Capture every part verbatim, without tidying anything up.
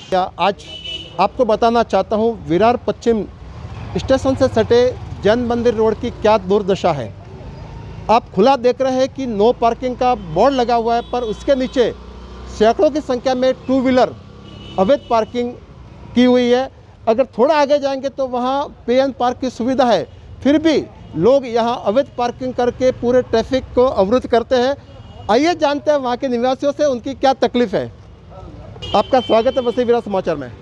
क्या आज आपको बताना चाहता हूँ विरार पश्चिम स्टेशन से सटे जैन मंदिर रोड की क्या दुर्दशा है। आप खुला देख रहे हैं कि नो पार्किंग का बोर्ड लगा हुआ है, पर उसके नीचे सैकड़ों की संख्या में टू व्हीलर अवैध पार्किंग की हुई है। अगर थोड़ा आगे जाएंगे तो वहाँ पे एन पार्क की सुविधा है, फिर भी लोग यहाँ अवैध पार्किंग करके पूरे ट्रैफिक को अवरुद्ध करते हैं। आइए जानते हैं वहाँ के निवासियों से उनकी क्या तकलीफ है। आपका स्वागत है वसई विरार समाचार में।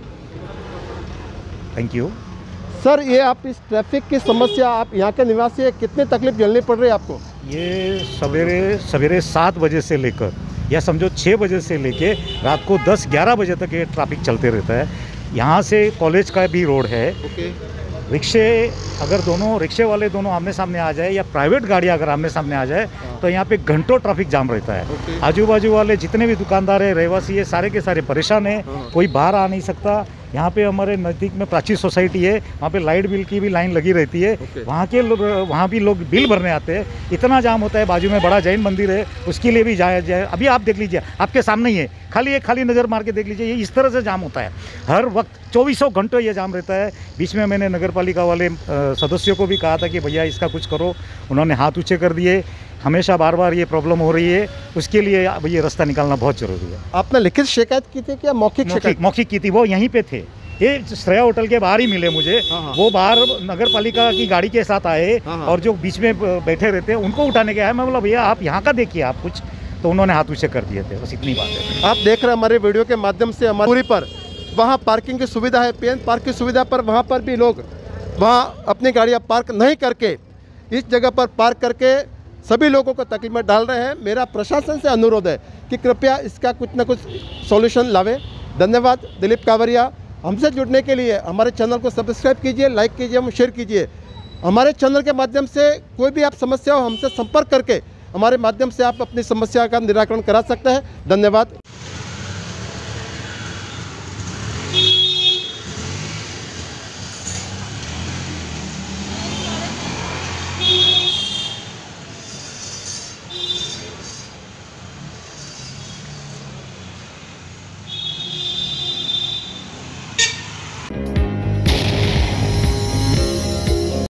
थैंक यू सर, ये आप इस ट्रैफिक की समस्या, आप यहाँ के निवासी है, कितनी तकलीफ झेलनी पड़ रही है आपको? ये सवेरे सवेरे सात बजे से लेकर या समझो छः बजे से लेके रात को दस ग्यारह बजे तक ये ट्रैफिक चलते रहता है। यहाँ से कॉलेज का भी रोड है। ओके। रिक्शे अगर दोनों रिक्शे वाले दोनों आमने सामने आ जाए या प्राइवेट गाड़ी अगर आमने सामने आ जाए तो यहाँ पे घंटों ट्रैफिक जाम रहता है। आजू बाजू वाले जितने भी दुकानदार है, रहवासी है, सारे के सारे परेशान है। कोई बाहर आ नहीं सकता। यहाँ पे हमारे नज़दीक में प्राची सोसाइटी है, वहाँ पे लाइट बिल की भी लाइन लगी रहती है। वहाँ के लोग वहाँ भी लोग बिल भरने आते हैं। इतना जाम होता है। बाजू में बड़ा जैन मंदिर है, उसके लिए भी जाया जाए। अभी आप देख लीजिए, आपके सामने ही है, खाली एक खाली नज़र मार के देख लीजिए। ये इस तरह से जाम होता है हर वक्त, चौबीसों घंटों ये जाम रहता है। बीच में मैंने नगर पालिका वाले सदस्यों को भी कहा था कि भैया इसका कुछ करो, उन्होंने हाथ ऊँचे कर दिए। हमेशा बार बार ये प्रॉब्लम हो रही है, उसके लिए अब ये रास्ता निकालना बहुत ज़रूरी है। आपने लिखित शिकायत की थी क्या मौखिक शिकायत? मौखिक की थी, वो यहीं पे थे। ये श्रेया होटल के बाहर ही मिले मुझे। वो बाहर नगर पालिका की गाड़ी के साथ आए और जो बीच में बैठे रहते हैं उनको उठाने के आए। मैं बोला भैया आप यहाँ का देखिए आप कुछ, तो उन्होंने हाथ ऊँचे कर दिए थे। बस इतनी बात है। आप देख रहे हैं हमारे वीडियो के माध्यम से हमारी दूरी पर वहाँ पार्किंग की सुविधा है, पे एन पार्क की सुविधा पर वहाँ पर भी लोग वहाँ अपनी गाड़ियाँ पार्क नहीं करके इस जगह पर पार्क करके सभी लोगों को तकलीफ में डाल रहे हैं। मेरा प्रशासन से अनुरोध है कि कृपया इसका कुछ ना कुछ सॉल्यूशन लावे। धन्यवाद। दिलीप कावरिया। हमसे जुड़ने के लिए हमारे चैनल को सब्सक्राइब कीजिए, लाइक कीजिए एवं शेयर कीजिए। हमारे चैनल के माध्यम से कोई भी आप समस्या हो हमसे संपर्क करके हमारे माध्यम से आप अपनी समस्या का निराकरण करा सकते हैं। धन्यवाद।